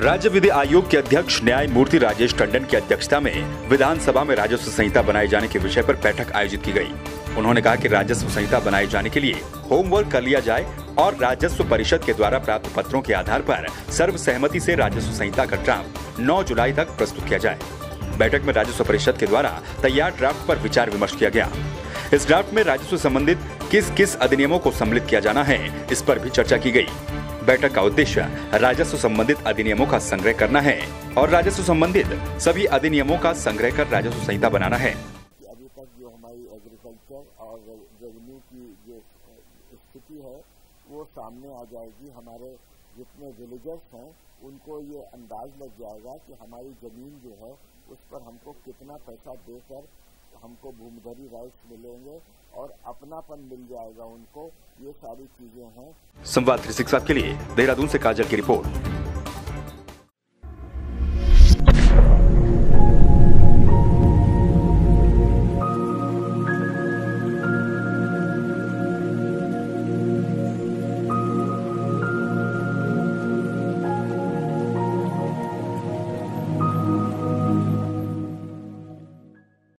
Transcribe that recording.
राज्य विधि आयोग के अध्यक्ष न्यायमूर्ति राजेश टंडन की अध्यक्षता में विधानसभा में राजस्व संहिता बनाए जाने के विषय पर बैठक आयोजित की गई। उन्होंने कहा कि राजस्व संहिता बनाए जाने के लिए होमवर्क कर लिया जाए और राजस्व परिषद के द्वारा प्राप्त पत्रों के आधार पर सर्वसहमति से राजस्व संहिता का ड्राफ्ट 9 जुलाई तक प्रस्तुत किया जाए। बैठक में राजस्व परिषद के द्वारा तैयार ड्राफ्ट पर विचार विमर्श किया गया। इस ड्राफ्ट में राजस्व संबंधित किस किस अधिनियमों को सम्मिलित किया जाना है, इस पर भी चर्चा की गई। बैठक का उद्देश्य राजस्व संबंधित अधिनियमों का संग्रह करना है और राजस्व संबंधित सभी अधिनियमों का संग्रह कर राजस्व संहिता बनाना है। अभी तक जो हमारी एग्रीकल्चर और रेवेन्यू की जो स्थिति है वो सामने आ जाएगी। हमारे जितने विलेजर्स हैं उनको ये अंदाज लग जाएगा कि हमारी जमीन जो है उस पर हमको कितना पैसा देकर हमको भूमिधरी राइट्स मिलेंगे और अपनापन मिल जाएगा उनको। ये सारी चीजें हैं। संवाद 365 के लिए देहरादून से काजल की रिपोर्ट।